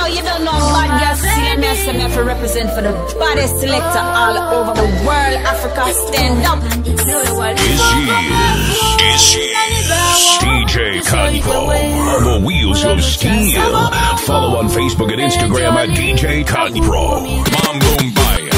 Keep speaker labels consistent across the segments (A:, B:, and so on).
A: Yo, you don't know bad girl singing me and me to represent for the baddest selector all over the world. Africa, stand up.
B: DJ Conpro, the wheels of steel. Follow on Facebook and Instagram at DJ Conpro. Mambo Mbaya.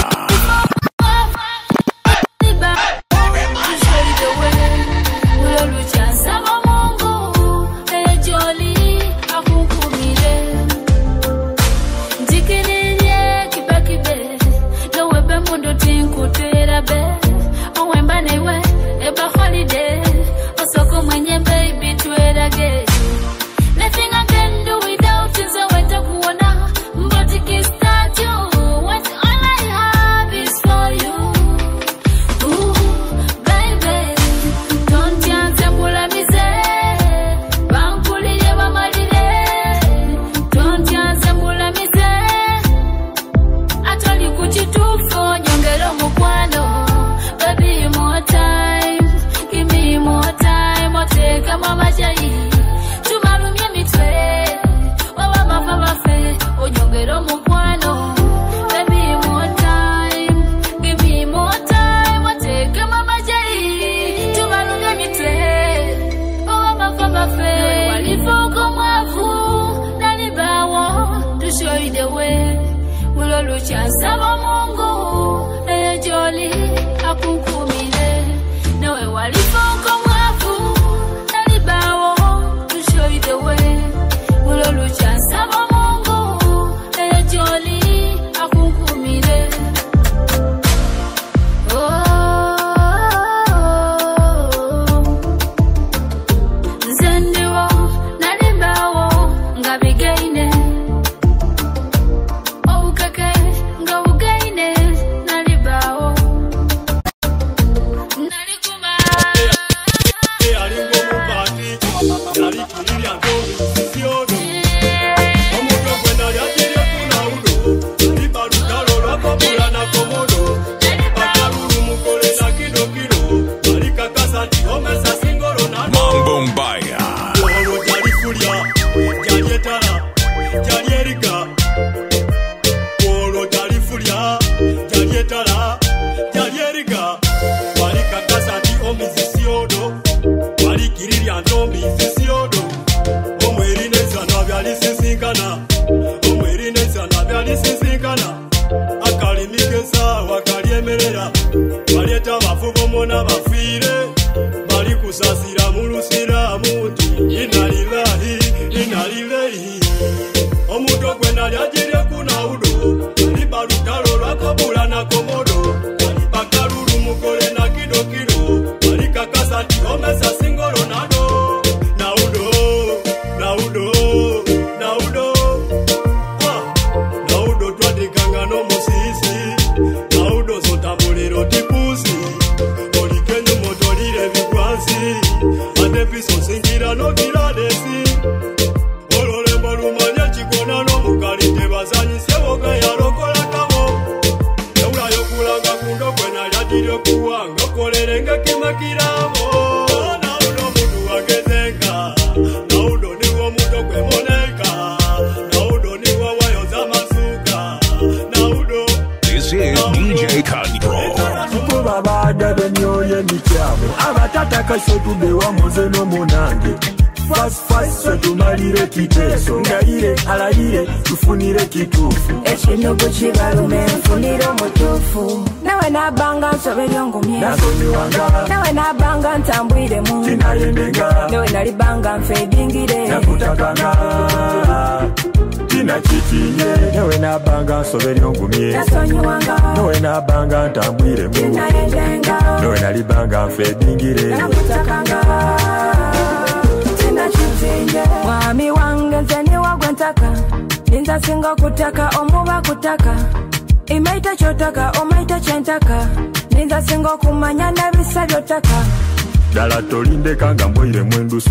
C: Mwami wange nzeni wagwentaka Ninza singa kutaka omuba kutaka Imaita chotaka omaita chentaka Ninza singa kumanya nebisa byotaka
D: Dala tolinde kanga mboire mwendusu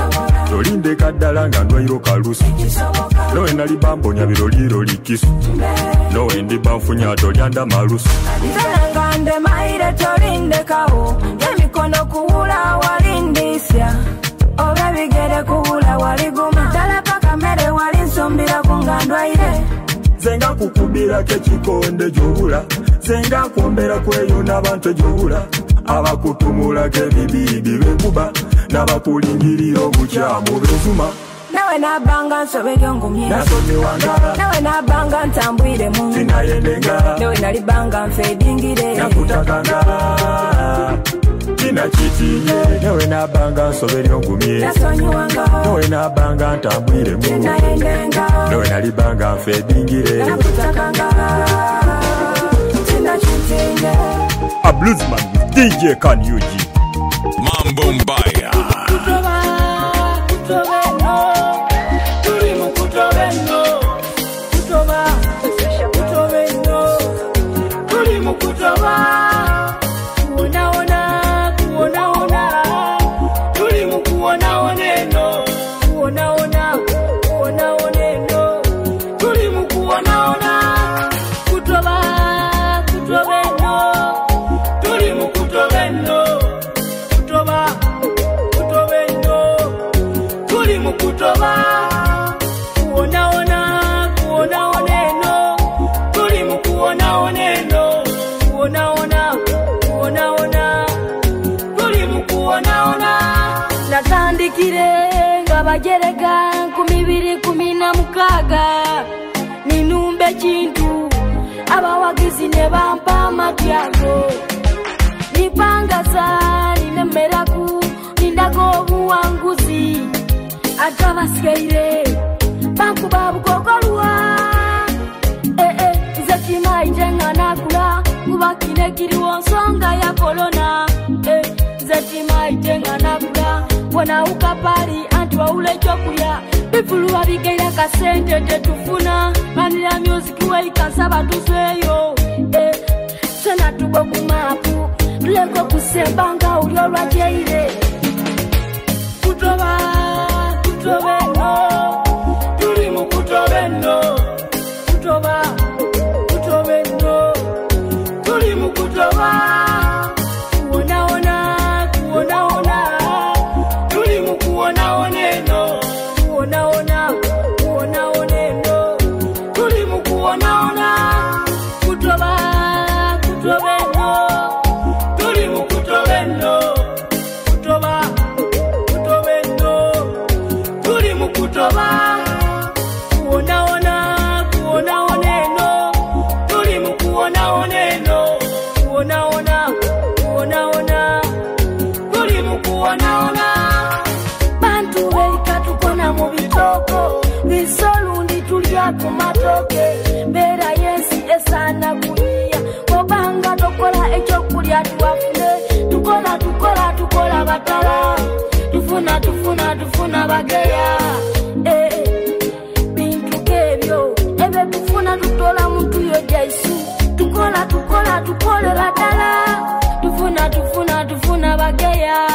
D: Tolinde kadala nga ndwairo kalusu Nowe nali bambonya biroliro likisu Nowe ndi bamfunya tolyanda malusu
C: Nzalangande maire tolinde kawo Yemikono kuhula walindisya Obe bigere kuhula waliguma Dala paka mere walinso Oyombira kungandwaire
D: Zenga kukubira kechikonde jowula Zenga kuombera kweyo n'abantu jowula Abakutumula kebibibi bekuba N'abakulingirira obukyamu bezuma
C: Nawe nabanga nsobera ngumye
D: Nasonyiwanga
C: Nawe nabanga ntambwire mu
D: Sinayendenga
C: Nawe nalibanga nfedingire
D: Nakutakanga Tina chitinye Nawe nabanga nsobera ngumye
C: Nasonyiwanga
D: Nawe nabanga ntambwire mu
C: Sinayendenga
D: Nawe nalibanga nfedingire
C: Nakutakanga Tina chitinye
D: A bluesman with DJ Kanyuji
B: Mambo Mbaya.
C: Kirenga bajerega 2016 ninumbe chintu abawagizi ne bampa matyago nipangaza ninemeraku nindago buwanguzi akabaskeire bakuba bukokolwa zakima ijenga nakula kuba kine kiriwo nsonga ya corona zakima ijenga nakula Wana ukapari antu wa ule chokuya Bifulu wabigea kasente tetufuna Manila music we ikansaba tusweyo Sena tubo kumapu Tuleko kusembanga uliolwa jeire Kutoba, kutobeno Tulimu kutobeno Kutoba, kutobeno Tulimu kutoba kumatoke Bera yensi esana kulia Kobanga tokola echo kulia tuwafune Tukola batala Tufuna bageya Bintu kebyo Ebe tufuna tutola muntu yo jaisu Tukola batala Tufuna bageya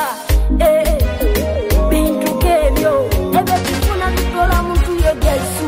C: Bintu kebyo Ebe tufuna tutola muntu yo jaisu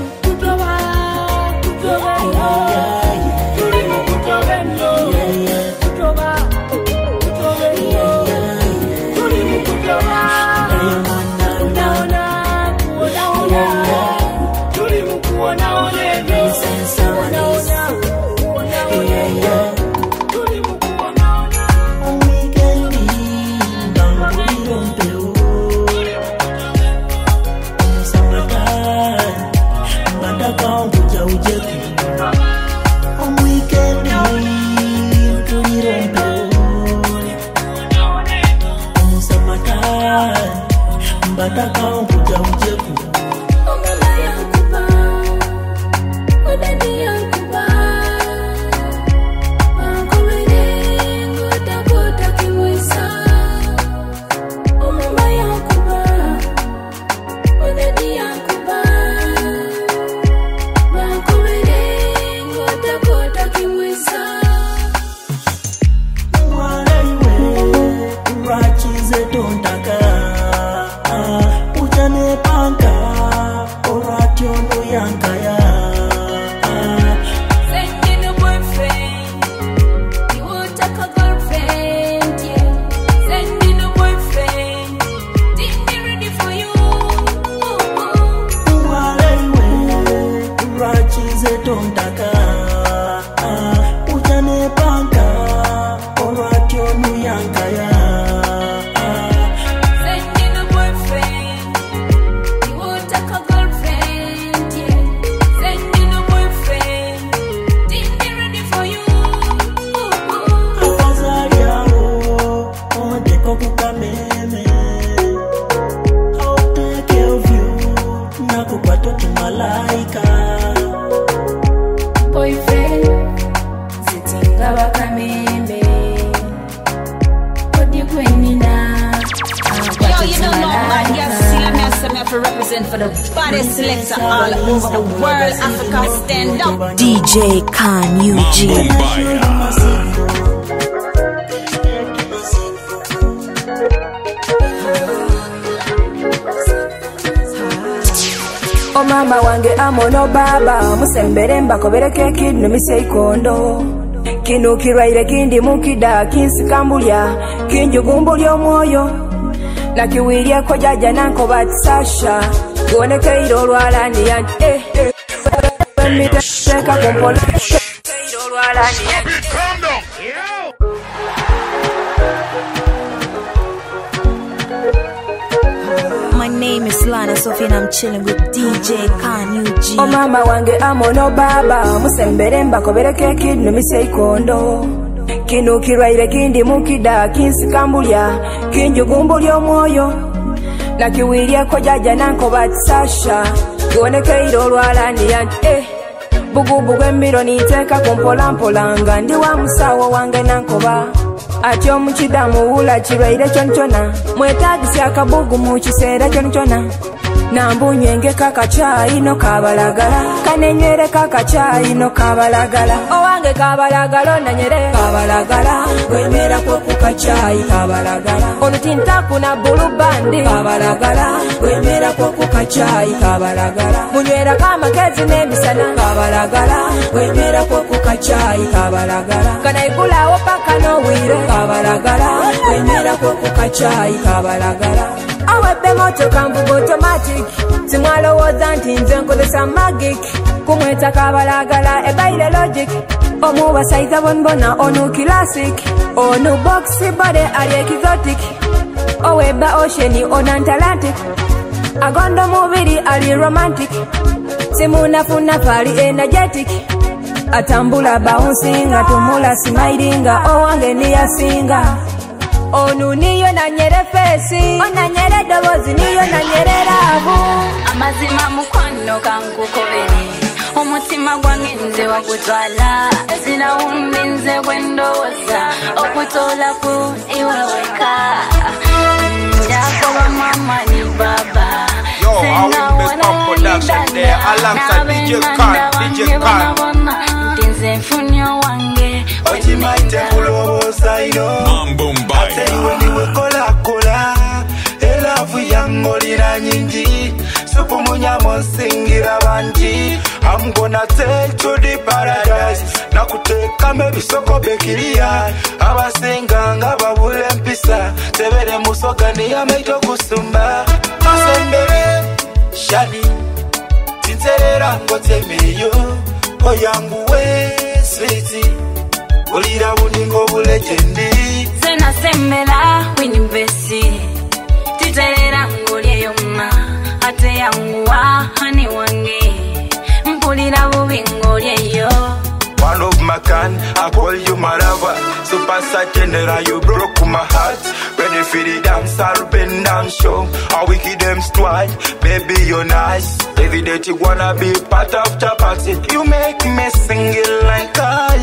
E: tontaka Ujane banka Olwatyo nuyankaya
C: Sending a boyfriend You won't take a girlfriend, yeah. Sending a boyfriend Didn't be ready for you.
E: Akazaliao Ondeko kukameme I'll take care of you Nakupata tumalaika
C: Boyfriend Zitinga wakamembe Odi kwenina
A: Yo, you don't know, man. Yes, see, me have to represent for the baddest selector all over the world. Africa, stand up.
F: DJ Khan Eugene.
G: O mama wange amono baba musembere mbakobereke kidno miseikondo kino kirwaire kindi mukida kinsikambulya kinjugumbulya omwoyo nakiwirye ko jaja nanko batsasha goneke olwalani yanti miteka kompola olwalani yanti.
F: My name is Lana Sophie and I'm chilling with DJ Khan Eugene.
G: O mama wange amono baba musembere mbakobereke kidno miseikondo kino kirwaire kindi mukida kinsikambulya kinjugumbulya omwoyo nakiwirye ko jaja nanko batsasha goneke olwalani yanti bugubugu embiro niteka kompolampola nga ndi wa musawo wange nankoba ati omukidamu wula kirwaire kyonkyona mwetagisa akabugu mu kiseera kyonkyona nambunyenge kakachayi no kabalagala kanenywere kakachayi no kabalagala owange kabalagala nanyere kabalagala gwemera ko kukachayi kabalagala olutintaku na bulubandi kabalagala gwemera ko kukachayi kabalagala munywera kamakezi n'emisana kabalagala gwemera ko kukachayi kabalagala kanaigulawo paka n'obwire kabalagala gwemera ko kukachayi kabalagala awebe moto kamvugo automatic simwalowooza nti nze nkozesa magic kumweta kabalagala ebaire logic omubasaiza bonbona onu classic onu boxy bode ali exotic oweba oceani on Atlantic agondo mubiri ali romantic simunafuna fali energetic atambula bouncing atumula smiling owange niyasinga onu niyo nanyere fesi onanyere dobozi niyo nanyere rabu
C: amazima mukwano kankukobere omutima gwange nze wakutwala sinawumbi nze bwendowoza okutola ku iwe weka njakoba mama ni baba
H: Yo, I will miss my production there alongside DJ Khan.
C: ntinze mfunyo wange
E: Ojimaite kulobosa ino Ate iwe niwe kola kola Elavu yangolira nyingi Supu munyamo nsingira banji I'm gonna take to the paradise Nakuteka mebisoko bekiria Abasinga nga babule mpisa Tebere musoga niya meito kusumba Masembere shadi Tinterera ngotemeyo Oyangu we sweetie Olira buningo bulegendi
C: Sena sembela winibesi Titerera ngolye yoma Ate yanguwa hani wange Mpulira bubi ngolye yo
E: One of my kind, I call you my lover. Super Saiyan, you broke my heart. Ready for the dance, I'll bend down show. How wicked them strike, baby you're nice. Every day you wanna be part of the party. You make me sing it like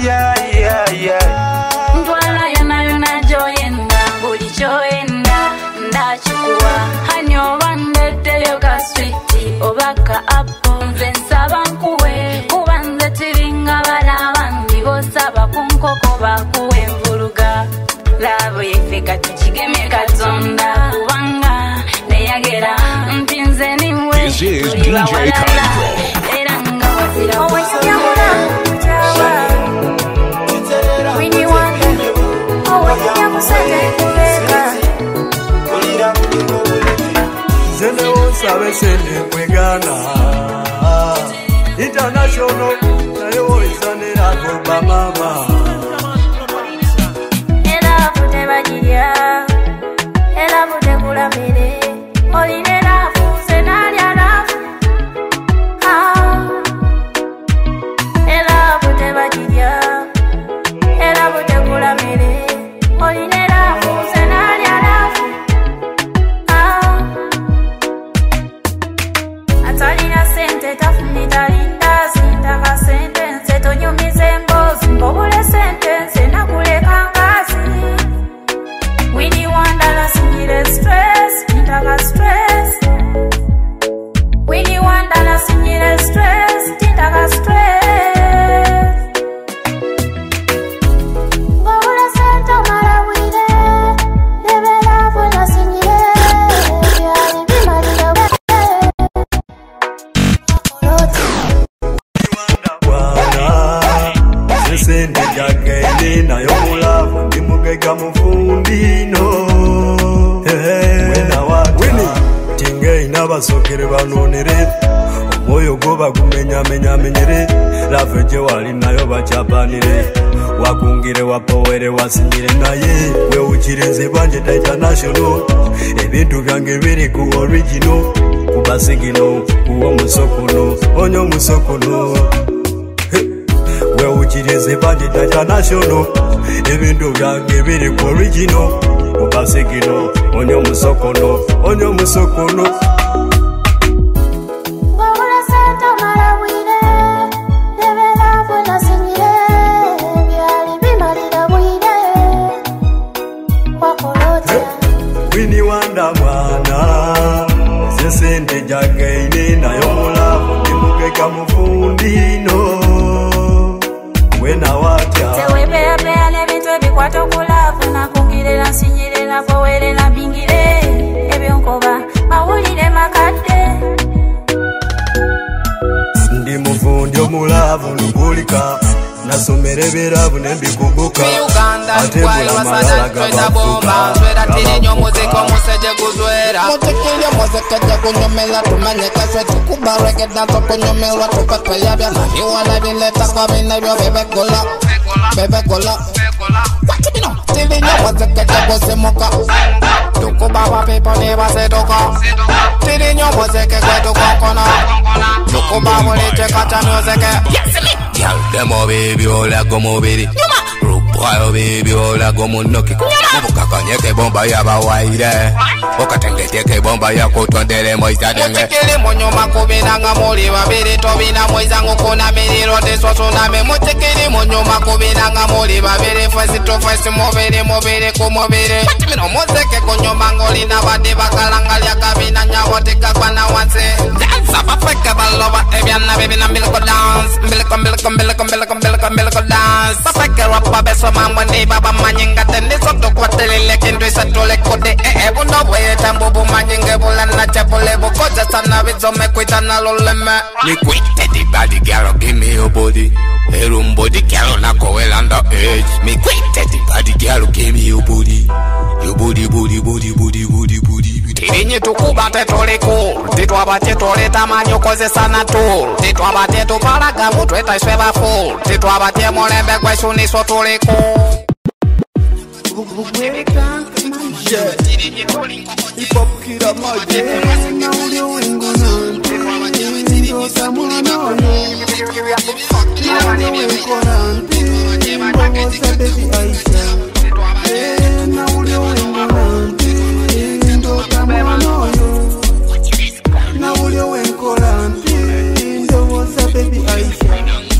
E: yeah.
C: Ntwala yona yona joyenda Buli joyenda ndachukua Hanyo bandete yoga sweetie Obaka apo nze nsaba nkuwe Kuba nze tiringa bala bandi Bosaba kunkoko bakuwe mvuluga Labo yefeka tuchigeme katonda Kubanga neyagera mpinze niwe
B: This is DJ Khan.
C: Era nga wazira
G: Winnie Wonder
I: Zene wonsabe sene kwegana International love ba mama.
C: Ela pute bajiria, ela pute kula mere, oline lafu senalia lafu. Ela pute bajiria, ela pute kula mere, oline lafu senalia lafu. Atalina sente tafunita linda sintaka sentence tonyumize mbozi mbobule sentence nakule kangazi. Winnie Wandala sinyire stress nintaka stress. Winnie Wandala sinyire stress nintaka stress. Mbobule sente marawire nebela funa sinyire byali bimalira
I: Sende jagene na yomulavu ndi mugega mufundino. Wena wata tinge inabasokere banonere omwoyo goba gumenya menya menyere. Lave je wali nayo bachapanire wakungire wapowere wasinyire naye we uchirenze banje international. Ebintu byange biri ku original kubasigino kuwo musokono onyo musokono. We uchireze bandi international. Ebintu byange biri ku original kubasigino onyo musokono onyo musokono.
C: Mbobule sente marawire nebela funa sinyire byali bimalira bwire wakolotya.
I: Winnie Wanda mwana sesente jagaine nayo mulavu ndi mugega mufundino. Wena watya
C: Tewebea bea nebintu ebikwata okulavu nakungirira nsinyirira powerera bingire ebyonkoba mawulire makadde.
I: ndi muvundi omulavu lugulika nasomere beravu nembikuguka atebula malala gabafuka
H: Tirinyo muziko museje guzwera Mutikiri muzikeje kunyumila tumenyeka Shwetu kubareke danso kunyumila tupetwe yabya Iwala bileta kwa binebyo bebe gula Bebe gula Wakibino Tirinyo muzikeje kusimuka Tukubawa pipo ni baseduka Tirinyo muzike kwetu kokona Tukubawa licheka cha muzike Yes me Girl, demo baby ola gomo biri Rupayo baby ola gomo noki Mubukakanyeke bomba ya bawaire Okatengete bomba ya kutondele moisa denge Mutikili munyuma kubinanga muli babiri Tobina moisa ngukuna miriro Deso tsunami Mutikili munyuma kubinanga muli babiri Fesi to fesi mubiri kumubiri Mino muzeke kunyuma ngoli na badi bakalangalia kabina nyawotika kwa na wansi Dance bafeke baloba ebyana baby na mbiliko dance Mbiliko dance Bafeke rapa beso mambo ni baba manyinga Teni soto kwa telele kintu isatole kode Buno bweye tambubu manyinge bulana chepule Bukoja sana vizome kuita na luleme Ni kwite di body girl give me your body Herum body girl na kowe under age Me kwite di body girl give me your body Your body Tirinyi tukubate tole cool Titwabate tole tamanyo koze sana tool Titwabate tupalaga mutu eta isweba full Titwabate molembe kwe suniso tole cool
I: Yeah, hip hop kila maje na ule wengo nanti ndo samuna nono na ule wengo nanti mbogo sa baby Aisha na ule wengo nanti ndo samuna nono na ule wengo nanti ndo sa baby Aisha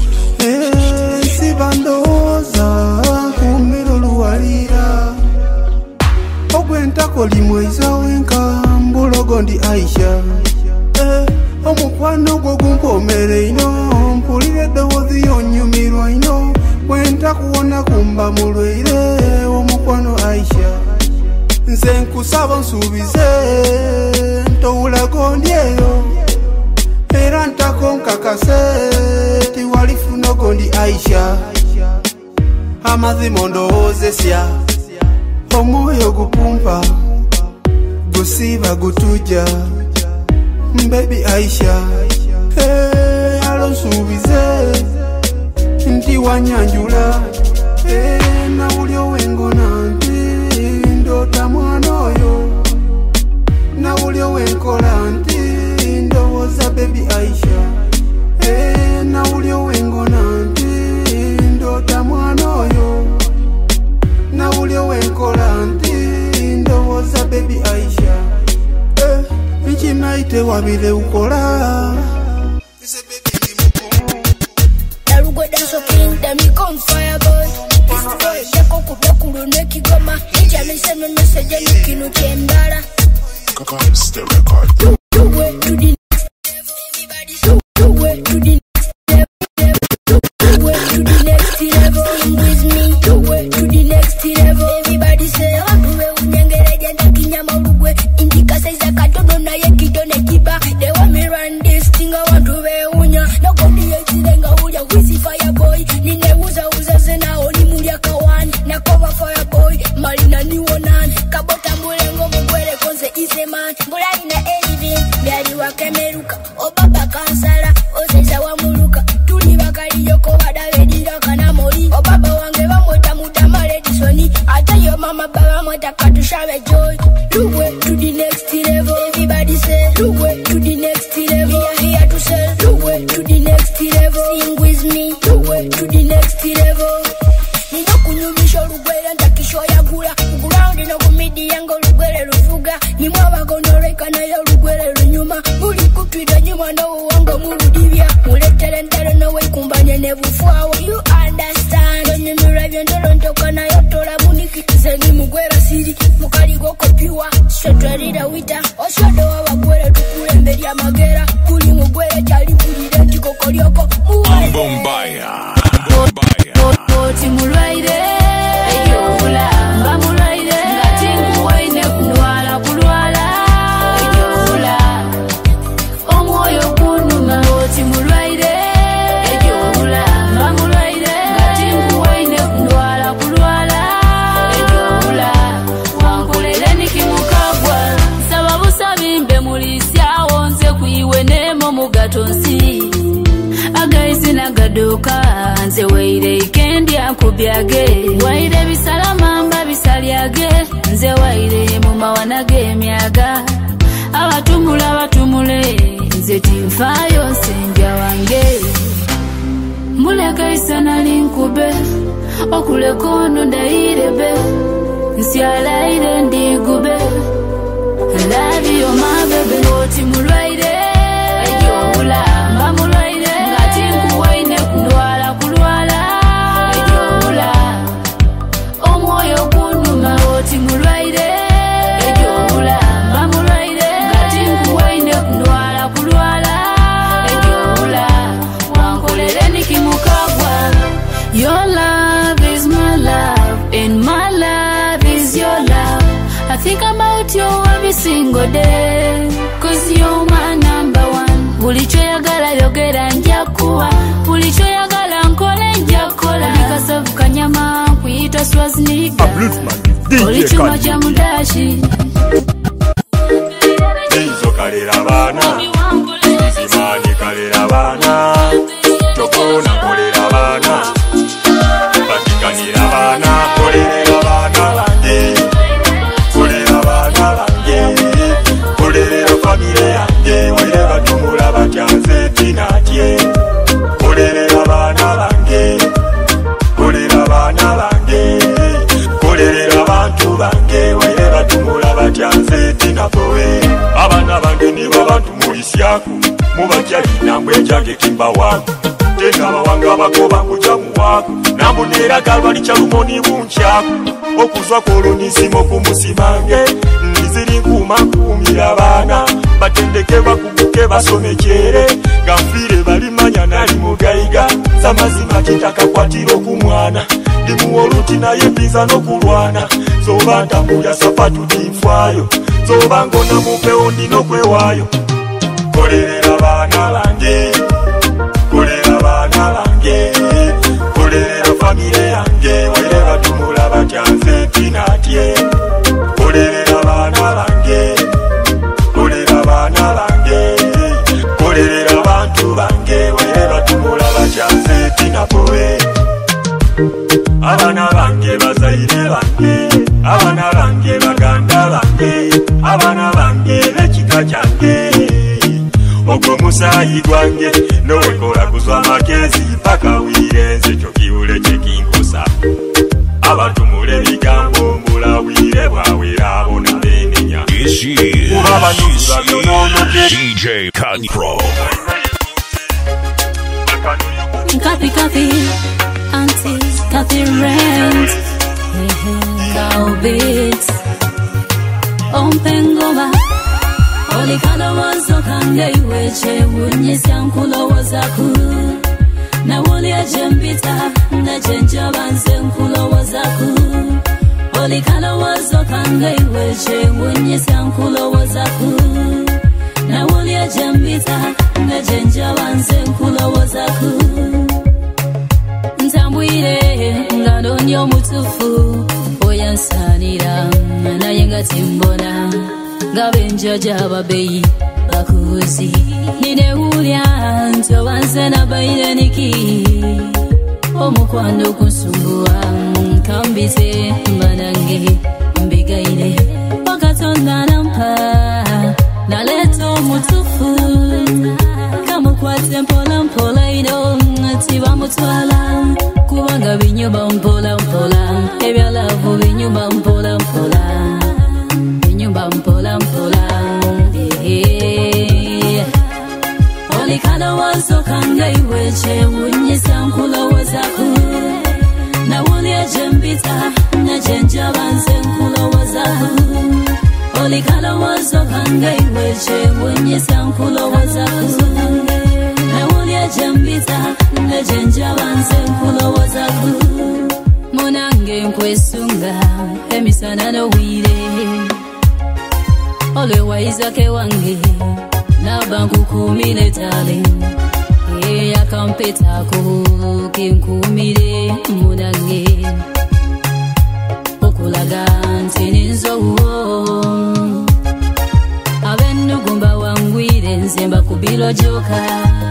I: si bandoza kumiro lualira Ogwenta kolimwe izawenka mbulogo ndi Aisha omukwano gwo gumpomere ino mpulire eddoboozi yonyumirwa ino bwenta kuwona kumba mulwaire omukwano Aisha nze nkusaba nsuubize ntowulago ndyeyo era ntako nkakase tiwalifunogo ndi Aisha amazima ondowoozesya omwoyo gupumpa gusiba gutuja baby Aisha alonsuubize nti wanyanjula nawulyo wengona nti ndota mwana oyo nawulyo wenkola nti ndowooza baby Aisha nawulyo wengona nti ndota mwana oyo nawulyo wenkola nti ndowooza baby Aisha nkimaite wabire ukola
C: Dance king, them you come fire boy. This boy, they go kuba kuru neki goma. Ija me send me message and you kinu kendara.
B: Comes the record.
C: Do it to the next level. Do it to the next level. Sing with me. Do it to the next level. Everybody say, oh, do it unyangere jenda kinyama rugwe. Indika says I can't do na ye kido ne kiba. They want me run this thing, I want to be unya. No go di echirenga uya wisi fire boy. Nine uza zena oni mulia kawani. Na cover fire boy. Marina ni wonan. Kabota mbulengo mugwele konse ise man. Mbula ina eliving. Biari wake meruka. Obaba kansala. Osesa wa muluka. Tuli bakari yoko wada vedira kana mori. Obaba wange wa mweta muda maledi soni. Ata yo mama baba mweta katushawe joy. Do it to the next level. Everybody say. Do it to the next level. We are here to sell. Do it to the next level. Sing with me. Do it to the next level. Nino kunyumisho lugwele ntakisho ya gula. Uguroundi no kumidi yango lugwele lufuga. Nimwa wagonoreka na ya lugwele lunyuma. Muli kutwida nyuma no uwango muludivya. Muletere ntele no we kumbanye nebufuawa. You understand. Kwenye miravyo ndolo ntoka na yotola muniki. Zeni mugwera siri. Mukali goko piwa. Shetwarida wita. Oshodo wa wagwele tukule mbeli ya magera. Kuli mugwele chali kuli denti kokorioko.
B: Bombaya.
C: Timulaire eyola mbamulaire ngati nguwaine kunwala kulwala eyola omwoyo kunuma timulaire eyola mbamulaire ngati nguwaine kunwala kulwala eyola wankolere nikimukagwa sababu sabimbe mulisyawo nze kuiwe nemo mugatonsi agaisi nagadoka nze weire ikendi akubyage waire bisalamamba bisalyage nze waire mumawanage emyaga abatumule nze tinfayo nsendya wange muleka isana linkube okulekono ndayirebe nsyalaire ndigube love you my baby oti mulwaire eyola mbamulwaire ngati nkuwaine kundwala kulwala eyola omwoyo kunuma oti mulwaire eyola mbamulwaire ngati nkuwaine kundwala kulwala eyola wankolere nikimukagwa. Your love is my love and my love is your love. I think about you every single day, cause you're my number one. Bulicho yagala yogera njakuwa, bulicho yagala nkole njakola. Nikasavu kanyama kuita swazniga, bulichuma cha mudashi.
D: Nizo kalera bana, Zimani kalera bana, Chokona kolera bana, Vatikanira bana, kolera bana bange, kolera bana bange, kolera famile yange, wale batumula batyanze tinatye, kolera bana bange, kolera bana bange, kolera bantu bange, wale batumula batyanze tinapowe. Abana bange nibo bantu mulisyaku, mubakyali nangwe jage kimba waku. Tenga bawanga bakoba kujamu waku, nambonera kalwali chalumoni bunchaku. Okuzwa kolonizimo kumusimange, niziri nkuma kumira bana. Batendeke bakubuke basomekere, gamfire balimanya nali mugaiga. Zamazima kitaka kwatiro kumwana, ndimuwa oluti na yepiza no kulwana. Zoba ntambuya sapatu dinfwayo, zoba ngona mupeo ndino kwewayo. Kolera bana bange, kolera bana bange, kolera famile yange, wale batumula batyanze tinatye. Kolera bana bange, kolera bana bange, kolera bantu bange, wale batumula batyanze tinapowe. ogwo musayi gwange nowekola kuzwa makezi paka wirenze kyo kiwule kyekinkosa abantu mule bigambo mbulawire bwawera abona benenya
B: DJ Conpro.
J: Copy, Auntie, copy rent. Cow beats. Ompengoma. Oli kana wazo kange iweche. Unyisi ankulo wazaku. Na woli ajembita. Na jenja banze nkulo wazaku. Oli kana wazo kange iweche. Unyisi ankulo wazaku. Na woli ajembita. Na jenja banze nkulo wazaku. Ntambwire ngalonyo mutufu oyansanira naye nga timbona ngabenja jababeyi bakuzi ninewulya nti obanze nabaire niki omukwano kunsumbuwa nkambise mbanange mbigaire wakatonda nampa naleta omutufu kamukwate mpola mpola ino tiba mutwala kubanga binyumba mpola mpola ebyalavu binyumba mpola mpola binyumba mpola mpola olikana wazo kanga iweche unyisa nkulowozaku na wuli ajembita na jenja banze nkulowozaku olikana wazo kanga iweche unyisa nkulowozaku jambita na jenja banze nkulowozaku munange nkwesunga emisana no wire ole waizake wange nabanku kumile tale yakampeta ko kinkumire munange okulaga ntininzo abenugumba wangwire nzemba kubilo joka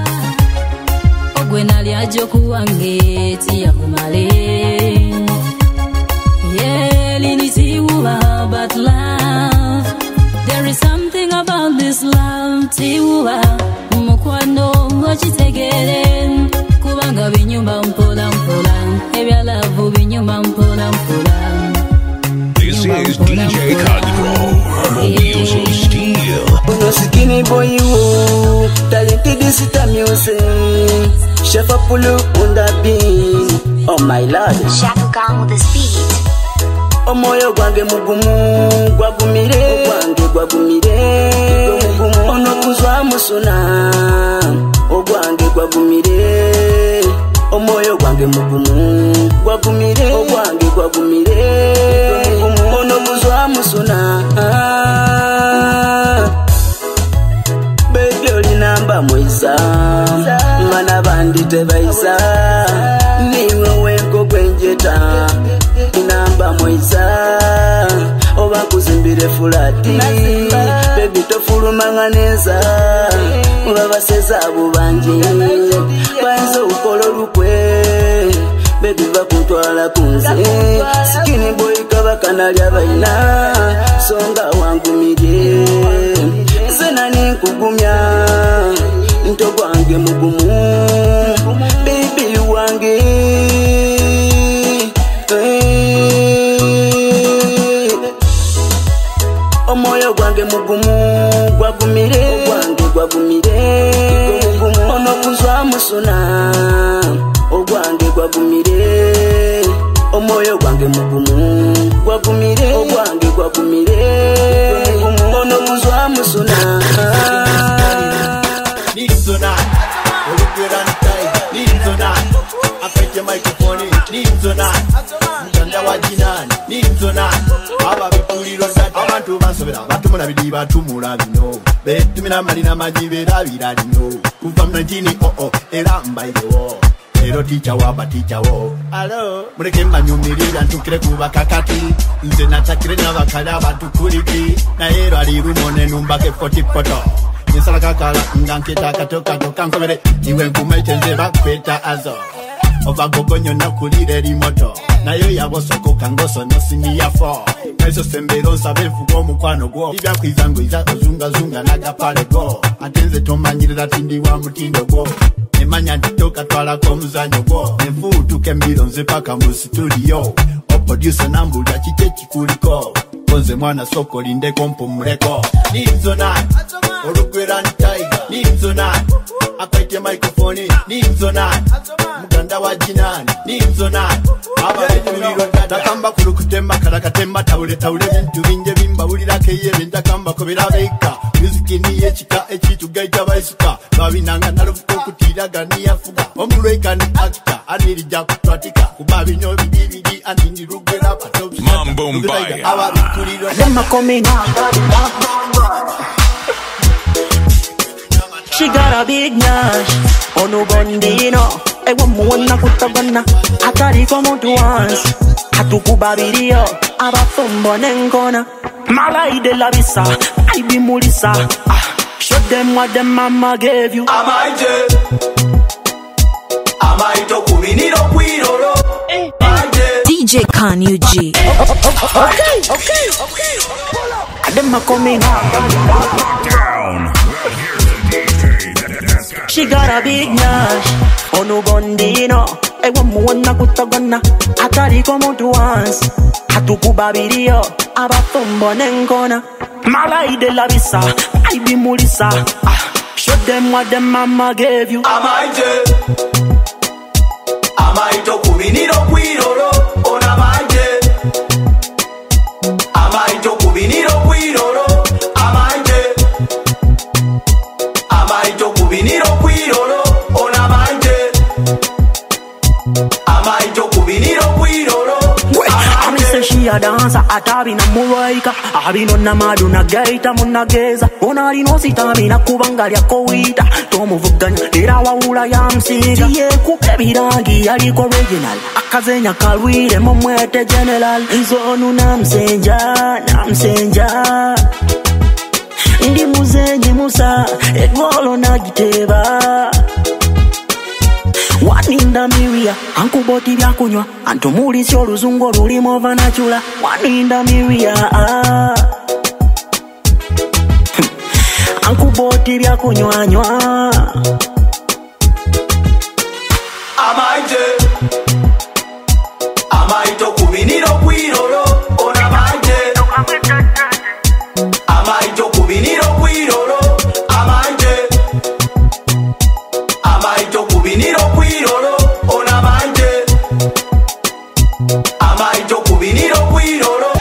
J: Gwenali ajoku wange tiya kumale Yeah, liniti uwa but love There is something about this love tiwa Mukwano wachitegere Kubanga binyumba mpola mpola Ebya love binyumba mpola mpola
B: This is DJ Conpro The Wheels of Steel
K: Uno skinny boy you Talented is it a music Chef Apollo on the beat. Oh my lord.
F: Shaka Khan with the speed.
K: Omoyo gwange mugumu gwagumire gwagumire ono kuzwa musuna ogwange gwagumire omoyo gwange mugumu gwagumire gwagumire ono kuzwa musuna baby oli namba moiza mana bandi tebaisa niwe wenko gwenjeta inamba moiza oba kuzimbire fulati baby tofulumanga neza babaseza bubanji bainzo ukolo lukwe baby bakutwala kunze skinny boy kabakana lya baina songa wangu mirye zena ninkugumya ntogo wange mugumu baby wange omoyo gwange mugumu gwagumire gwagumire ono kuzwa musuna ogwange gwagumire omoyo gwange mugumu gwagumire gwagumire ono kuzwa musuna
L: Need tonight, need tonight. I take your microphone, need tonight. Mjanda wajinani, need tonight. Aba bituliro sata, abantu basobera, batumula bidiba tumula bino. Betumina malina majibera biralino. Kuva mnajini era mbayo. Ero teacher wo. Hello. Mureke manyumirira ntukire kuba kakati. Nze nachakire n'abakala abatukuliki. Na ero ali rumone numbake 40 poto. Nisala kakala nganketa katoka nkobere iwe nkumaite nze bakweta azo ova gogonyo na kulire limoto nayo yabosoko kangoso no siniya fo Kaiso sembero nsabe mfugo mukwano gwo Ibya kwizango iza ozunga zunga naga pale go Atenze tomanyirira tindi wa mutindo gwo Nemanya nditoka twala kwa muzanyo gwo Nemfu tukembiro nze paka mu studio Producer nambulya chichechi kuliko Konze mwana soko linde kompo mreko Nimzo nani, Olukwera ni Tiger Nimzo nani, akaite microphone Nimzo nani, muganda wa jinani Nimzo nani, abaletuliro Takamba kulukutemba kalakatemba Taule taule bintu binje bimba Ulira keye bintakamba kobera beka Music niye chika echitu gaita baisuka Babinanga nalufuko kutiraga niyafuga Omulweka ni actor, anirija kutwatika Kubabi nyo bidibidi, anini rugera patopsi
B: Mambo Mbaya
M: Them a coming. She got a big nash on no bondino. I want more na kutabana. Atari como tu once. Atukuba video. Aba fumbo nengona. Malai de la visa. I be mulisa. Show them what them mama gave you.
N: Amaije. Amaito kuminiro kwiroro.
F: DJ Khan UG.
M: Okay. Them a coming
B: down.
M: She got a big nash on no bondino. I want more na kutabana. Atari como tu once. Atukuba video. Aba fumbo nengona. Malai de la visa. I be mulisa. Show them what them mama gave you.
N: Amaije. Amaito kuminiro kwiroro. Ona maije. Amaito kuminiro kwiroro. Amaije. Amaito kuminiro kwiroro. Ona maije. Amaito kuminiro kwiroro.
M: Ami say she a dancer, atabi na muraika. Abi no na madu na gaita munageza. Onari no sitami na kubangalia kowita. Tomu vuganya, dira wa ula ya msiga. Tiye kupebi rangi yaliko original. Akazenya kalwire momwete general. Nzonu na msenja. Ndi muzenye musa, egwolo na giteba. Waninda miria, ankuboti bya kunywa. Antumulisi oluzungu lulimo vanachula. Waninda miria, ankuboti bya kunywa.
N: Amaije. Amaito kuminiro kwiroro. Ona maije. Amaito kuminiro kwiroro. Amaije. Amaito kuminiro kwiroro. Ona maije. Amaito kuminiro kwiroro.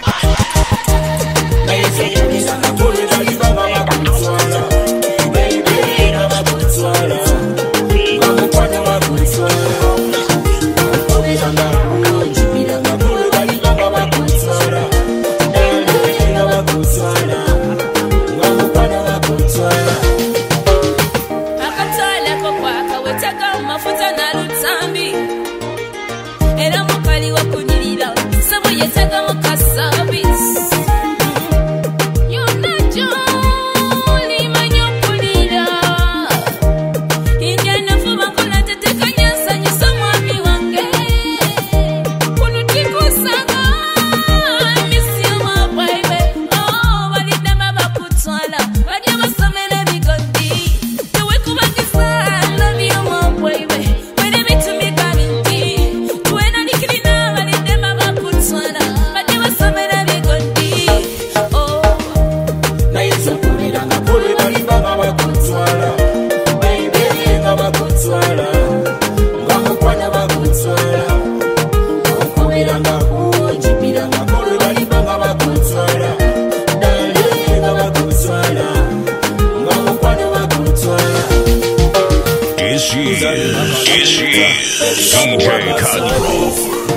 B: DJ Control.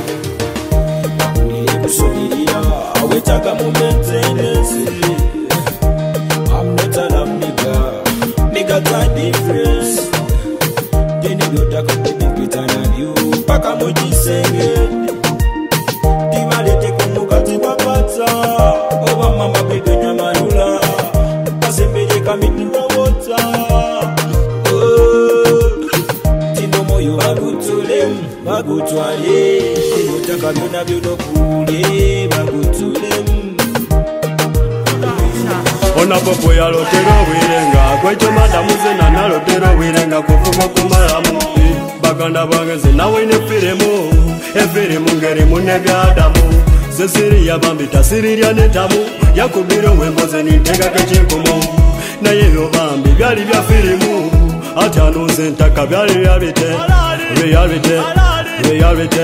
O: I'm not a love nigga got difference. Then you go talk about the bit and you pack a moji singing. Timalete kumukati wapata. Oba mama bebe na manula. Asembeje kamiti wawota. Oh, Tino moyo agutu lemu. bagutwale ebyottaka byonna byonokuule bagutulemu
D: Ona popo ya lotero wirenga Kwecho madamu zena na lotero wirenga Kufumo kumalamu Baganda bangenze nawe inefiremu Efiremu ngerimu nebyadamu Zesiri ya bambita siriria netamu Yakubiro wemboze nintega kechinkumu Na yeyo bambi byali bya firimu Atanuze ntaka byali reality Reality Reality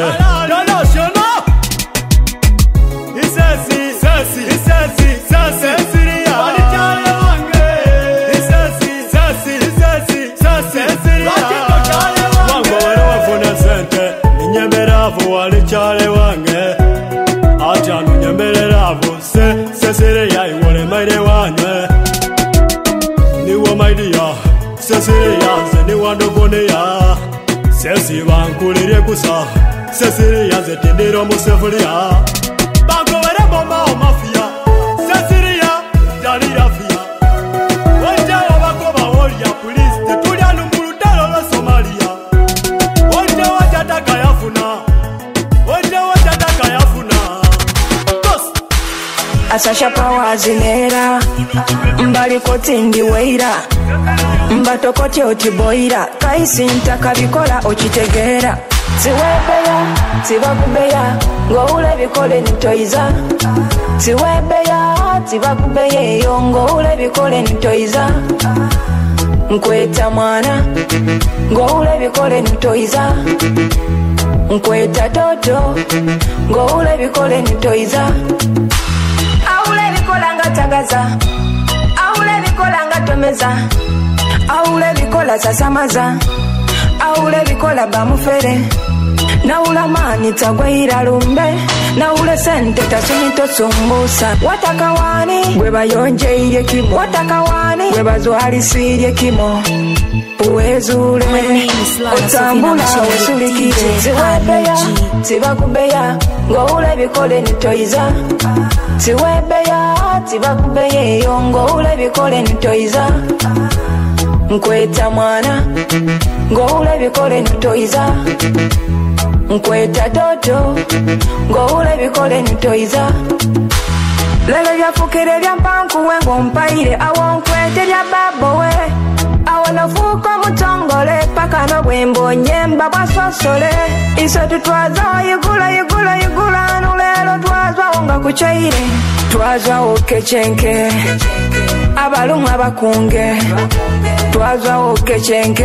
D: Chale wange Achanu nyembeleravu Sesere ya iwole maide wange Niwa maidia Sesere ya ze niwa ndogone ya Sesi bankulire kusa Sesere ya ze tindiro musefulia Banko were bomba o mafia Sesere ya dali rafia Wanja wabako bawolia police Tetulia numbulutalo la Somalia Wanja wajataka yafuna
G: Asasha pawazinera Mbali koti ndiweira Mbato kote otiboira Kaisi ntaka bikola ochitegera Siwebeya, sibakubeya Ngoule bikole nitoiza Siwebeya, sibakubeya Ngoule bikole nitoiza Nkweta mwana Ngoule bikole nitoiza Nkweta toto Ngoule bikole nitoiza Aule bikola nga tagaza Aule bikola nga tomeza Aule bikola sasamaza Aule bikola bamufere Naula mani tagwaira lumbe Naule sente tasumito sumbusa Wataka wani Gweba yonje ilye kimo Wataka wani Gweba zuhali suilye kimo Uwezule Otambula usulikire Siwebeya Sibakubeya Ngoule bikole nitoiza Siwebeya Sibakubeya Ngoule bikole nitoiza Nkweta mwana Ngoule bikole nitoiza Nkweta toto Ngoule bikole nitoiza Lele byafukire byampanku wengo mpaire Awo nkwete bya babowe Awo nofuko mutongole Paka no bwembo nyemba bwasosole Iso tutwaza yigula Nulelo twazwa onga kuchaire Twazwa okechenke Abalumu abakunge Twazwa okechenke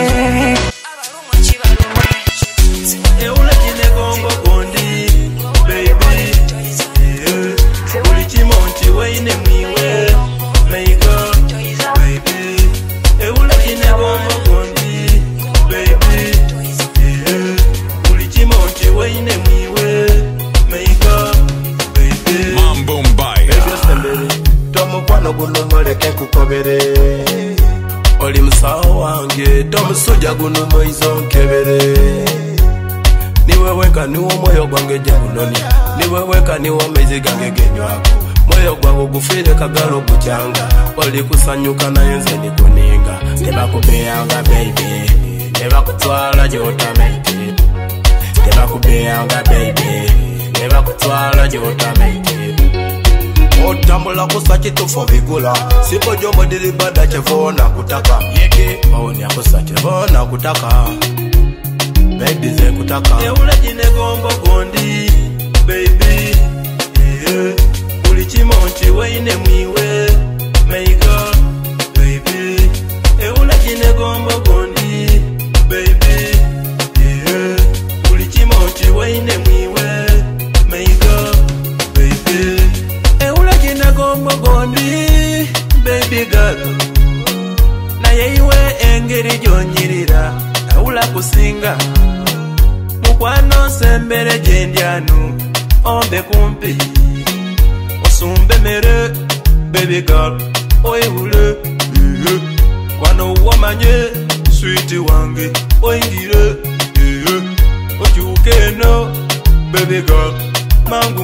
P: Oli musawo wange tomusuja guno moizo nkebere Niwe weka niwo moyo gwange jagunoni Niwe weka niwo mezi gange genywako Moyo gwangu gufire kagalo kuchanga Oli kusanyuka na yenze nikuninga Teba kubeanga baby Neba kutwala jota mate Teba kubeanga baby Neba kutwala jota mate Otambula kusachi tufo vigula Sipo jombo dilibada chevona kutaka Yeke maoni ya kusachi chevona kutaka Baby ze kutaka Eule jine gombo gondi Baby Ulichimonchi weine mwiwe Meiga Baby Eule jine gombo gondi Baby Ulichimonchi weine mwiwe Meiga Baby Gombo gondi, baby girl Na yeiwe engeri jonyirira Naula kusinga Mukwano sembere jendianu Ombe kumpi Osumbe mere Baby girl Oihule Kwano uwamanye Sweetie wange Oingire Ojuke no Baby girl Mangu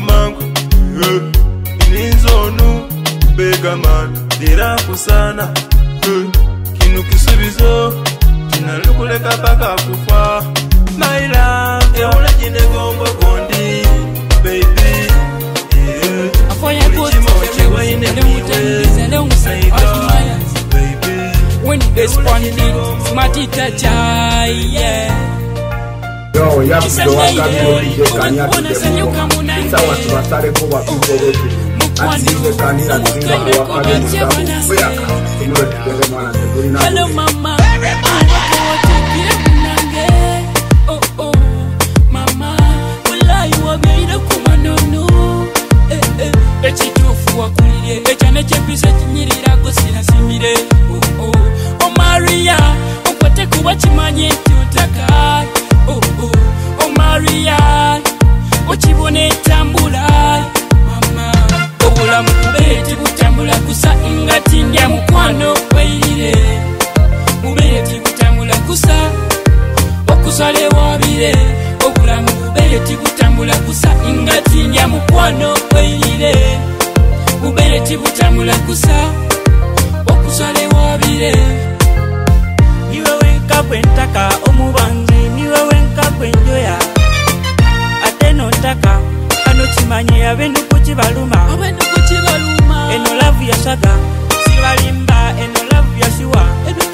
P: Ninzonu Bega man Dira kusana Kinu kisubizo Kinalukuleka paka kufa My love
Q: Best pandit, Matita Chai, yeah.
R: Yo, yakuzowaga bino kanya tudemuka sawa tubasale ko batuko wetu atize kanira tuzinga kwa wakage mutabu kuyaka inwe tudere mwana tekulina hello mama oh oh mama wallahi wabeira kumanono ekitufu wakulire ekane chepisa kinyirira gosira simire oh oh Maria okwate kuba kimanye tutaka oh oh oh Maria ochibone tambula mama obulamu beti butambula kusa ingati ndya mukwano weire ubeti butambula kusa okusale wabire obulamu beti butambula kusa ingati ndya mukwano weire ubeti butambula kusa okusale wabire niwe wenka kwentaka omubanzi niwe wenka kwenjoya ate nontaka kano kimanye abendu kukibaluma eno lavu yasaga sibalimba eno lavu yasiwa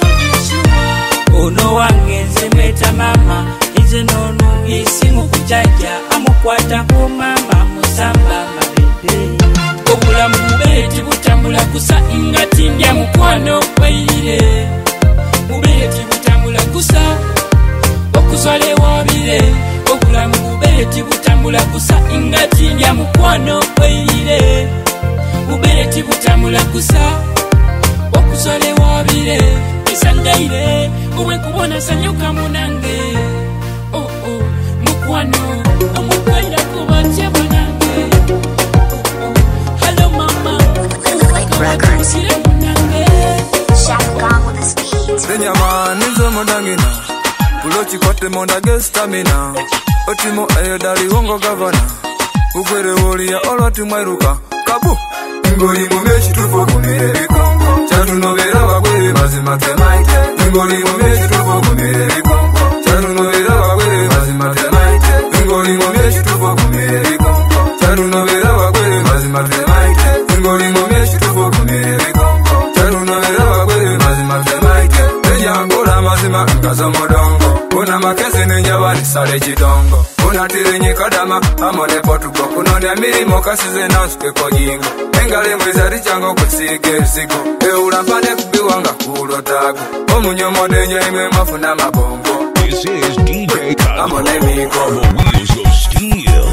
R: ono wange nze mweta mama nze nono isimu kujaja amukwata ku mama musamba mabebe obulamu bubeti butambula kusa ingati ndya mukwano weire ubeti butambula kusa okusale wabire obulamu bubeti butambula kusa ingati ndya mukwano weire ubeti butambula kusa okusale wabire isangaire uwe kubona sanyuka munange oh oh mukwano omukwaira kubatya banange oh oh hello mama records munange Shaka with the speed Benyama nizo mondangina Pulochi kote mondage stamina Otimo ayodali wongo gavana Ukwere woli ya olwati mwairuka Kabu Ngoli mumeshi tufo kumire vikongo Chatu novera wakwere mazima temaite Ngoli mumeshi tufo kumire vikongo Chatu novera wakwere mazima temaite Ngoli mumeshi tufo kumire vikongo Chatu novera wakwere mazima temaite Ngoli mumeshi tufo kumire vikongo Chatu novera wakwere mazima temaite Eja angola mazima ngazo modongo Kuna makese nenjabani sale chidongo Kuna tirenye kadama amone potuko Kunonde mirimo kasize nansuke kojingo Engale mwizari chango kusige sigo Eula mpane kubiwanga kulotago Omunyo modenye ime mafuna mabongo
B: This is DJ Kanye
R: amone miko
B: on the wheels of steel.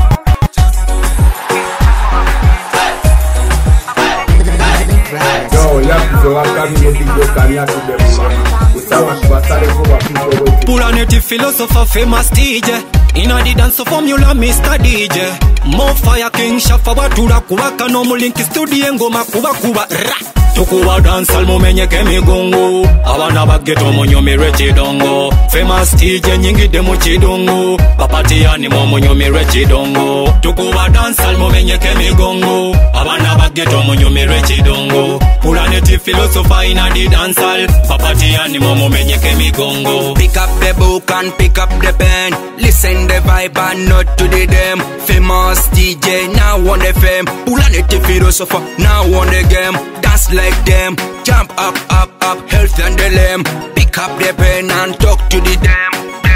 R: Yo, yakuzowaga bino kanya tudemuka sawa tubasale ko batuko wetu
S: Planet philosopher famous DJ Inna the dance formula Mr. DJ More fire king shafa batula kubaka no mulinki studio ngoma kuba Tukuba dance almumenye kemigongo Abana bageto munyomere chidongo Famous DJ nyingi demo chidongo Papati yani munyomere chidongo Tukuba dance almumenye kemigongo Abana bageto munyomere chidongo Planet philosopher inna the dance hall Papati yani mumenye kemigongo
T: Pick up the book and pick up the pen Listen the vibe and not to the dem Famous DJ now on the fame Planet philosopher now on the game Dance like them, jump up, health and the lamb Pick up the pen and talk to the dem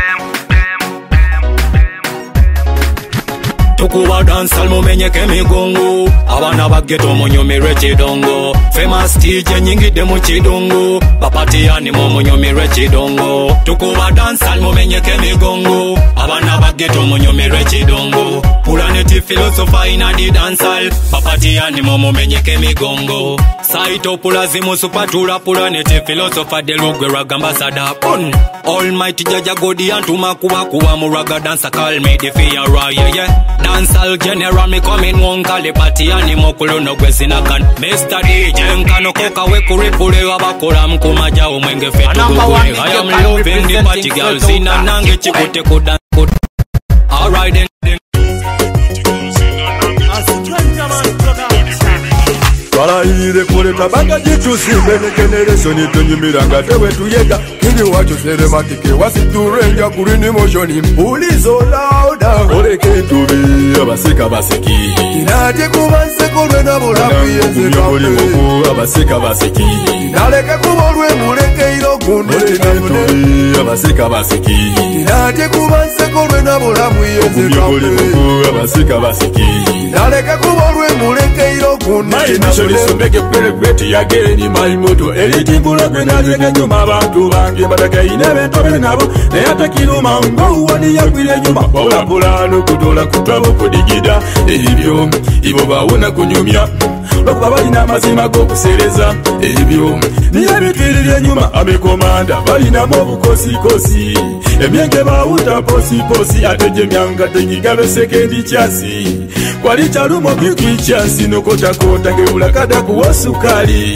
S: Tukuba dance almumenye kemigongo Abana bageto munyomere chidongo Famous DJ nyingi demo chidongo Papati yani munyomere chidongo Tukuba dance almumenye kemigongo Abana bageto munyomere chidongo Planet philosopher inna the dance hall Papati yani mumenye kemigongo Saito pulazimu supatula Planet philosopher de lugwe gamba sadapon Almighty Jaja Godi antuma kuwa muraga dancer call me the fear yeah Dancehall general me coming one call the party animo kulono gwezinakan Mr. DJ nkano koka we kuripule wabakola mkumaja umwenge fetu kukule I am loving the party girls ina nange chikute kudan Alright then
D: twalayirire kuleta banga jichusimbe ne generation tunyumira nga tewe tuyega kiri wacho serematike wasiturenja kulini motion pulizo lauda oleke tubi abasika basiki inate kubanse kolwe na bulamu yeze kape abasika basiki naleke kubolwe muleke ilo kunde tubi abasika basiki inate kubanse kolwe na bulamu yeze kape abasika basiki naleke kubolwe muleke ilo kunde tubi kweti yageni maimoto elitingula gwenazenge nyuma abantu bange bataka inebento bene nabo neyatakiruma ngouwani yagwire nyuma olapulano kutola kutwabo kudigida ebyo ibo bawona kunyumya lwakuba balina amazima g'okusereza ebyo niye bitwirira enyuma abekomanda balinamu obukosikosi emyenge bawuta posiposi ate gye myanga tenyigabe sekendi kyasi kwali kyalumo bikikyasi nokotakota ngeulakada kuwa sukali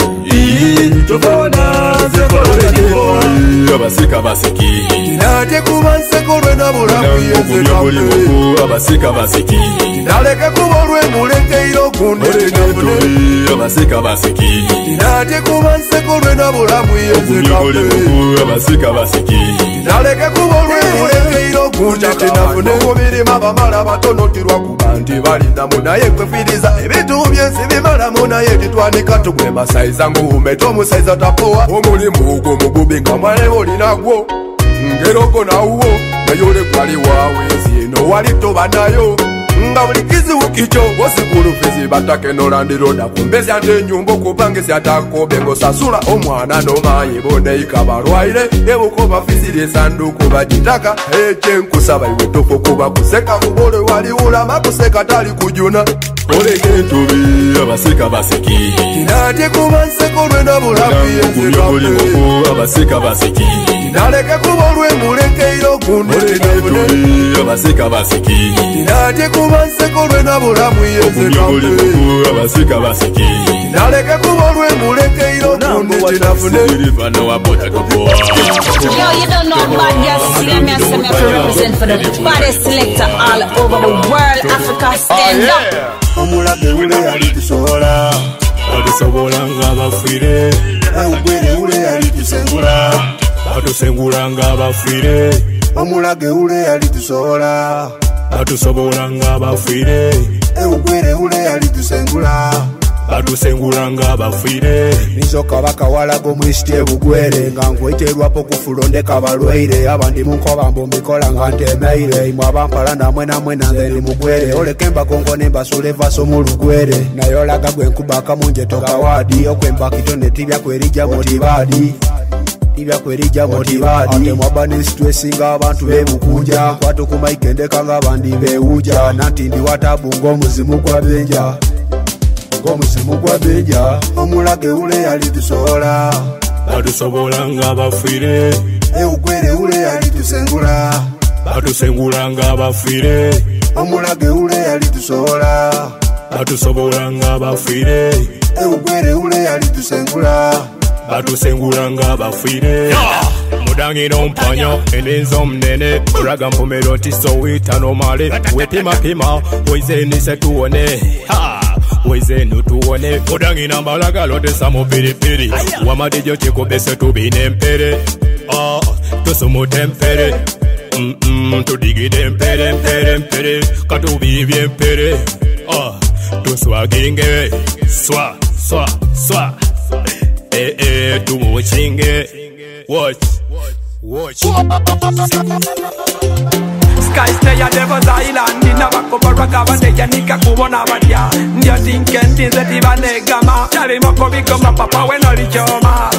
D: tofona zekololege abasika basiki nate kubanse kolwe na bulamu yeze abasika basiki naleke kubolwe muleke ilo kunde abasika basiki nate kubanse kolwe na bulamu yeze abasika basiki naleke kubolwe muleke ilo kunde tinafune kubirima bamala batonotirwa kubanti balindamu naye kwefiriza ebintu byensi bimalamu naye titwanika tugwe masaiza ngume tomusaiza tapowa omulimu ugwo mugubi nga mwale olinagwo ngeroko nawuwo nayole kwali wawe ensi eno wali toba nayo nga buli kizibu kicho wosikulufizi batake nolandiroda kumbezi ate enyumba okupangisi atakobe ngosasula omwana nomaye boneika balwaire ebukoba fiziri esanduku bagitaka ekyenkusaba iwe tofo kuba kuseka kubole waliwulama kuseka tali kujuna oleke ntubi abasika basiki kinate kuba nseko lwena bulamu yenzekape abasika basiki naleke kubolwe muleke ilo kunde abasika basiki kinate kuba nseko lwena bulamu yenzekape abasika basiki naleke kubolwe muleke ilo kunde tinafune
A: Yo, you don't know about yes, see me as me to represent for the baddest selector all over the world. Africa, stand up.
I: Omulage ule alitusobola
P: atusobola nga bafire
I: ewugwere ule alitusengula
P: atusengula nga bafire
I: omulage ule alitusobola
P: atusobola nga bafire
I: ewugwere ule alitusengula
P: batusengula nga bafire
I: nizoka bakawalago mwisite bugwere nga nkweterwapo kufulondeka balwaire abandi munkoba mbomikola nga ntemeire imwe abampala namwe namwe nange ndi mugwere olekemba kongo nembasula evaso mu lugwere naye olaga gwenkubaka munje tokawadi okwemba kitone tibyakwerija motibadi ibyakwerija motibadi ate mwabani situesinga abantu bebukunja kwatukumaikendeka nga abandi bewuja nanti ndi watabu ng'omuzimu gwa benja omuzimu gwa benja omulage ule alitusobola
P: batusobola nga bafire
I: ewugwere ule alitusengula
P: batusengula nga bafire
I: omulage ule alitusobola
P: batusobola nga bafire
I: ewugwere ule alitusengula
P: batusengula nga bafire mudangiro mpanyo enenzo mnene uraga mpomero tisowita nomale wepimapima oizenise tuone wezenu tuone mudangina mbalagalo tesamo piripiri wamadijo chikobese tubine empere tusumute empere tudigide empere empere katubibye empere tuswaginge swa tumuchinge watch
N: Sky stay a devil's island in a back of a rock of a day and nika kubona badia ndio thinking things that even negama tell him up become a papa when all the choma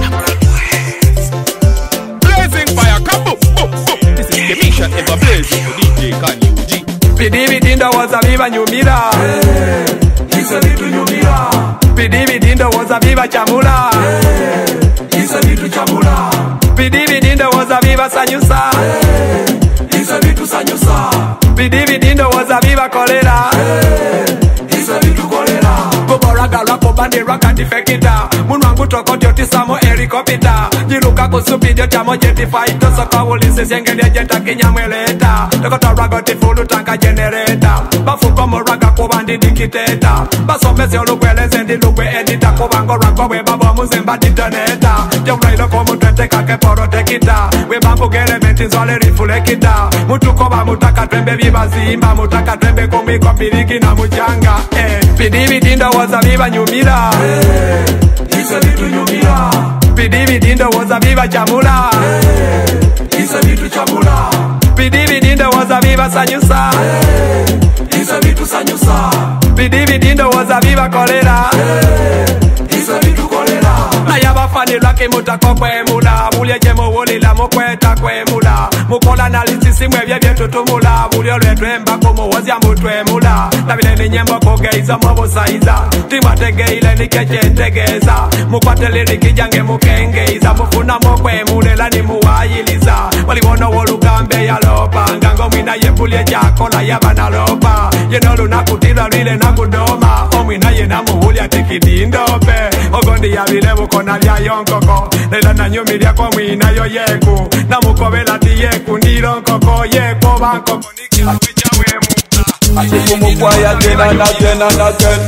U: blazing fire come boom this is the mission ever blazing for DJ Kanye UG
N: Pidi Dindo was a viva nyumira hizo vitu nyumira Pidi Dindo was a viva chamula hizo vitu chamula Pidi Dindo was a viva sanyusa hizo vitu sanyusa Pidi Dindo was a viva kolera hizo vitu kolera Kuboraga rapo bandi raka defekita Munwangu toko tioti samo erikopita Jiruka kusupidio chamo jeti fighto Soka ulisi siengene jeta kinyamweleta Toko torago tifulu tanka genereta Bafu komo raga kubandi ndi dikiteta basomese olukweleze ndi lugwe edita kubango rako we babo muzimba ditoneta jomrailo komutwete kake porotekita we bambu gerementi nzole rifulekita mutukoba mutaka twembe bibazimba mutaka twembe kumiko piriki na muchanga pidividindo woza viva nyumira iso vitu nyumira pidividindo woza viva chamula iso vitu chamula pidividindo woza viva sanyusa iso vitu sanyusa pidividindo woza viva kolera iso vitu kolera nayabafanilwa kimutako kwemula bulyeje muwulila mukweta kwemula mukola nalitsisimwe byebyetutumula bulyo lwetwemba kumuwozya mutwemula nabile ninyembo kugeiza mubusaiza timwategeile nikechentegeza mukwatelilikijange mukengeiza mufuna mukwemulela nimuwayiliza walibona wolugambe yalopanga ngomwina yebulye jakola yabanalopa yenolunakutilwa lwile nakudoma omwina yenamuwulya tikidindope ogondi yabile bukona lyayonkoko lela nanyumilya komwina yo yeku namukobela ti yeku ndironkoko yeko bankoko nikilawe jawemu
E: Asifumukwaya again and again and again.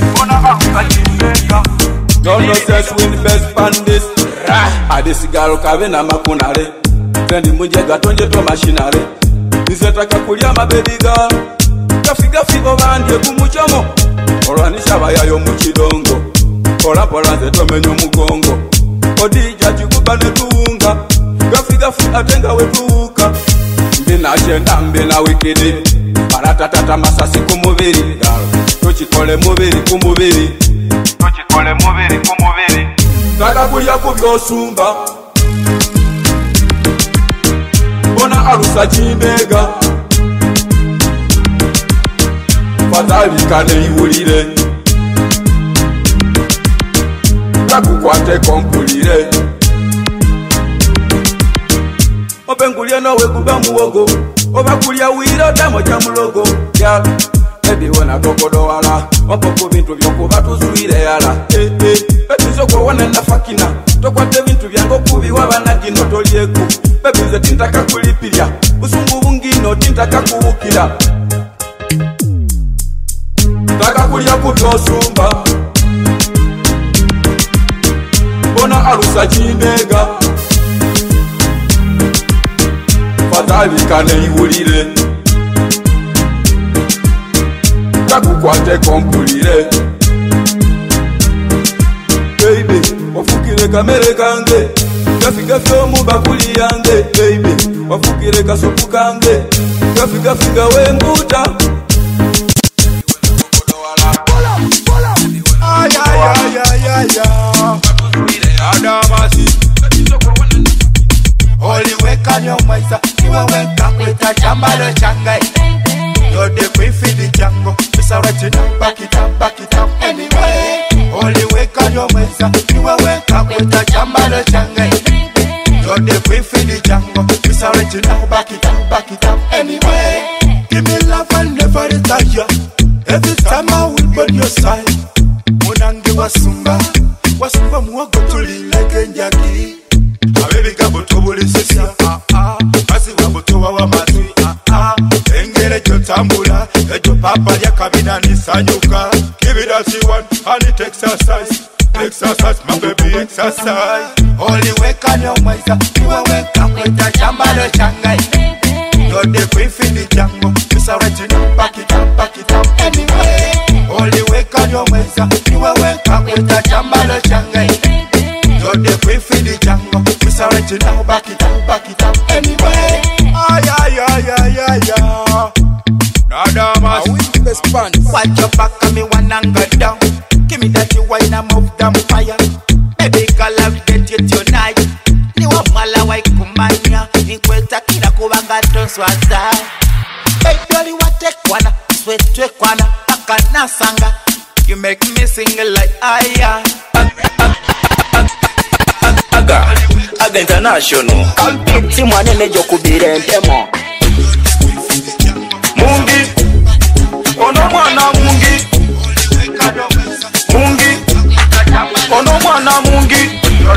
E: No nonsense with best pandis. Adisigaro kavena makunare. Zendi munje gatonje to machinare. Nizetaka kulia mabediga. Gafi obandye kumuchamo. Olwanisha bayayo muchidongo. Pola nzeto menyo mugongo. Odija chikuba netuunga. Gafi atenga wetuuka. Mbina shenda mbina wikidi. Paratatata masasi kumubiri. Tuchikole mubiri kumubiri. Tuchikole mubiri kumubiri. Taka kulia kubyosumba. Bona arusa chimbega. Fatali kane iwulire. Takukwate kompulire. Obengulie nowe kuba muwogo. Obakulya wiro damo cha mulogo. Ya baby wana tokodo wala. Wapo bintu byokuba tuzuire yala. Baby zoko wana nafakina. Tokwate bintu byango kubi wabana dino tolieku. Baby ze tintaka kulipilya. Usungu bungino tintaka kuwukila. Taka kulya kubyosumba. Bona arusa chimbega. Fatali kane iwulire. Takukwate kompulire. Baby, wafukire kamere kange. Gafi omubakuli yange. Baby, wafukire kasopu kange. Gafi gawe mbuta. Adamasi Oliweka nyomaiza Niwa weka kweta chambalo changai Yode kwifidi chango Pisa rachina back it up anyway Oliweka nyomaiza Niwa weka kweta chambalo changai Yode kwifidi chango Pisa rachina back it up anyway Give me love and never retire Every time I will burn your side Munange wasumba muwago tuli like njaki Abebi gabo tobole sisia Asi wabo towa wa matui Engere jotambula Ejo papa ya kabina nisanyuka Give it as you want and it exercise Exercise my baby exercise Oli weka nyomaiza Niwa weka kweta chambalo changai Yode kwifini jango Misa rechina back it up anyway Oli weka nyomaiza Niwa weka kweta chambalo changai Yode kwifini jango Misa rechina back it up anyway Ay Nada mas Watch your back and me wanna go down Give me that you wine and move them fire Baby girl I'll get you tonight Niwa mala wa ikumanya Inkweta kila kubanga toswaza Baby oli watekwana Swetwekwana Paka nasanga You make me sing like aya Aga international Simwane nejo kubire mpemo Mungi Ono mwana mungi Mungi Ono mwana mungi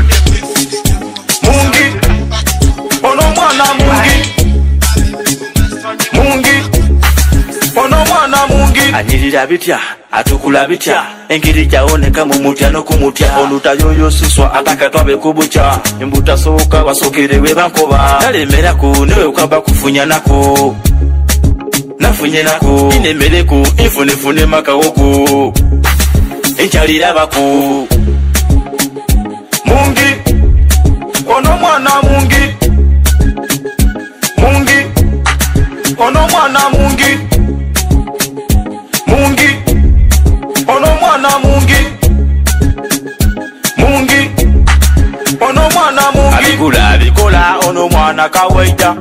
E: Mungi Ono mwana mungi Mungi Ono mwana mungi
M: anyirira bitya atukula bitya engiri jaoneka mu mutya no kumutya olutayoyo suswa atakatwabe kubucha embuta soka wasokerewe bankoba nalemera ku newe ukaba kufunya nako nafunye nako inemereko infune makawoko enchalira baku mungi ono mwana mungi ono mwana mungi ono mwana mungi ono mwana mungi abikola ono mwana kawaida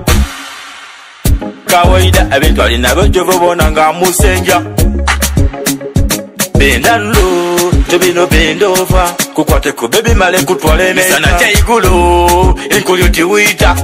M: ebintu alina bejovo bona nga musenja benda nlo tebino bendova kukwate ku baby male kutwale mesana cha igulu enkulyo tiwita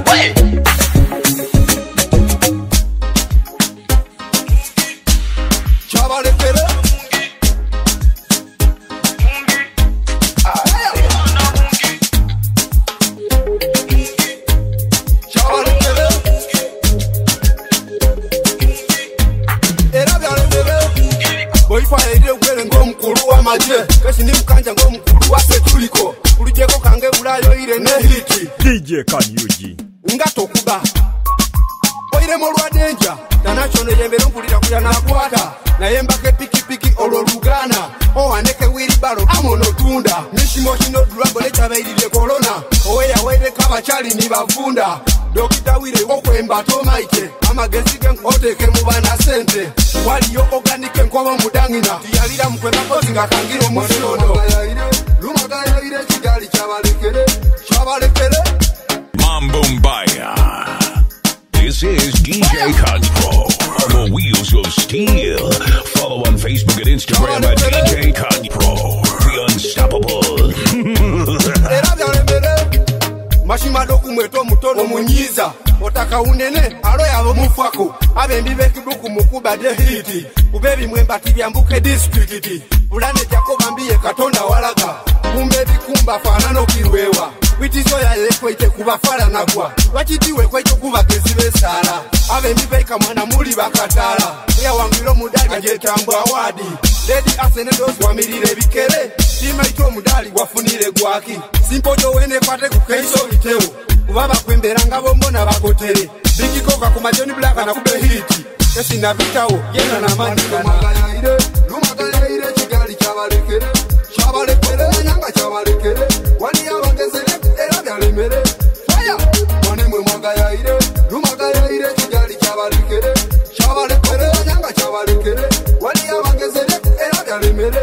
D: DJ Kanyuji
I: ngato kuba oire molwa denja tanachono yembere mpulira kuya nakwata nayembake piki ololugana owaneke wiribalo amono tunda mishimo kino drug lecha bairire corona oweya wede kaba chali ni bavunda dokita wire okwemba tomaite amagezi genkoteke mubana sente waliyo organic nkobo mudangina tiyalira mkwemba kozinga kangiro musodo lumagaya ire kigali chabalekere
B: Mambo Mbaya. This is DJ Control, the Wheels of Steel. Follow on Facebook and Instagram at DJ Control, the Unstoppable.
I: Mashima doku mweto mutono munyiza otaka unene alo yabo mufako abembi bekibuku mukuba de hiti ubebi mwemba tibyambuke district ulane jakoba mbiye katonda walaga kumbe bikumba fanano kirwewa witizo ya lekweite kubafala nagwa wakitiwe kweito kuba kezibe sala abembi beka mwana muri bakatala ya wangiro mudali ajetambwa wadi lady asene dozi wamirire bikere tima ito mudali wafunire gwaki simpojo wene kwate kukeiso biteo ubaba kwembera ngabo mbona bakotere bikikoka ku majoni black na kube hiti esi na bitao yena na mani lumagaya ire kigali chabalekere nyanga chabalekere wani abagezele era byalemere fire mone mwe magaya ire lumagaya ire kigali chabalekere nyanga chabalekere wani abagezele era byalemere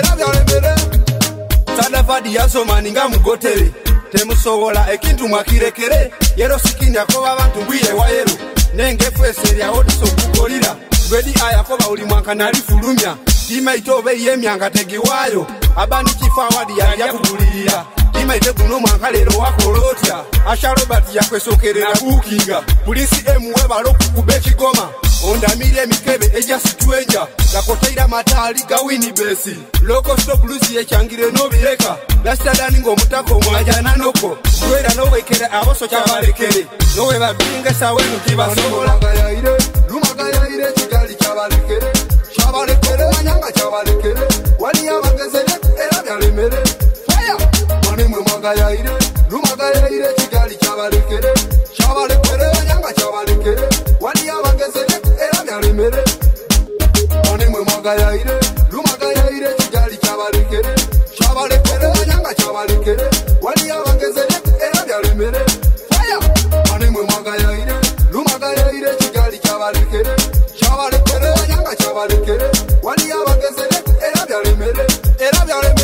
I: sadafadi yasomani nga mugotere temusobola ekintu mwakirekere yero sikini yakoba abantu mbwire wa yero nengefu eseri aodiso kukolira gwedi ayakoba uli mwanka nalifulumya tima itobe yemyanga tegiwayo abandi kifawadi yakugulirira tima ite guno mwanka lero wakolotya asha Robert yakwesokerera bukinga polisi emuwe baloku kubeki goma ondamire mikebe eja situenja gakoteira matali gawini besi loko stop blues yechangire no bireka lastadani ngo mutako mwajana noko kwera no wekere aboso chabalekere no we babinga sawe ntibasobola lumagaya ire kigali chabalekere nyanga chabalekere wali abagezele era byalemere fire mone mwe magaya ire lumagaya ire kigali chabalekere nyanga chabalekere wali abagezele era byalemere mone mwe magaya ire lumagaya ire kigali chabalekere nyanga chabalekere wali abagezele era byalemere fire mone mwe magaya ire lumagaya ire kigali chabalekere nyanga chabalekere wali abagezele era byalemere